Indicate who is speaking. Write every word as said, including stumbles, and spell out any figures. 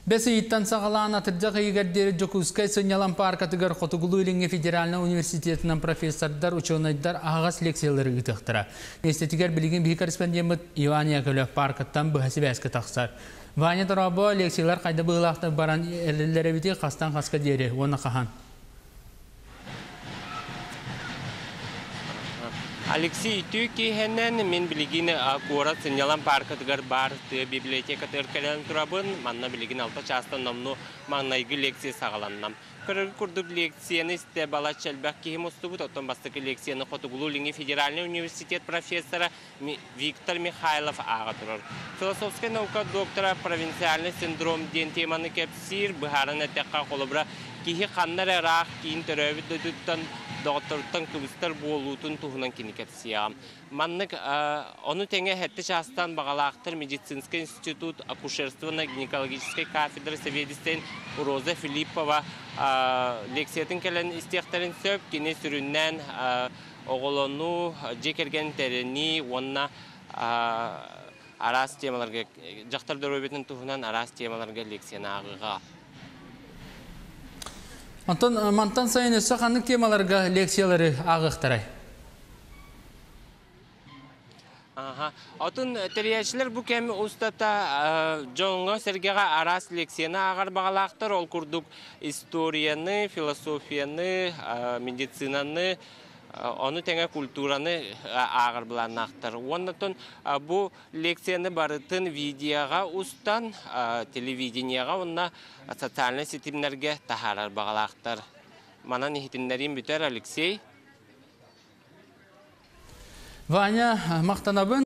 Speaker 1: Бесі иттан сағалан атырдақ егердері Жокускай Сынялан паркатыгар Хотугулу Илинге Федеральный университетінің профессордар, ученыйдар ағас лекциялары үтіқтіра. Естетігер білген бей корреспондент Иван Яковлев паркаттан бұхасы бәскі тақсар. Ваня Тарабо лекциялар қайда бұғылақты баран әлілері біте қастан қасқа дері, оны қахан.
Speaker 2: Алексей Тюкихенен мен билигин Куора Сынялан паркатыгар бар библиотека тыркалан турабын, манна билигин алта частан намну маңнайгы лекция сағаланнам. Көрір күрдік лекцияны істе бала чәлбәк кейім ұстыбыт, оттан бастықы лекцияны Хотугулу Илинге Федеральный университет профессора Виктор Михайлов аға тұрыр. Философская наука доктора провинциальный синдром ден теманы кәпсир, бұхарын әттәққа қолыбыра кейі қаннар әрақ кейін түрәві дөдіттен доктортан кыбыстар болутун туһунан киникепсия. Маннык оны теңе хетте частан багалактыр медицинский институт акушерственно-гинекологической кафедры Соведистен Роза Филиппова лекциятын келен истехтерин сөп кине сүрүннән оголону жекерген терени онна арас темаларга жактар дөрөбетин туһунан арас темаларга лекцияны агыга.
Speaker 1: Антон, мантан сайын өсі қанық темаларға лекциялары ағықтырай?
Speaker 2: Отын тәрияшілер бұл кәмі ұстата жоңға сәргеға арас лекцияны ағар бағалақтыр. Ол күрдік историяны, философияны, медицинаны, оны тәңе культураны ағар бұланақтыр. Оннатын бұл лекцияны барытын видеоға ұстан, телевиденияға, онна социальный сетимлерге тахарар бағалақтыр. Манан ехетінлерін бүтер, Алексей.
Speaker 1: Ваня, мақтанабын.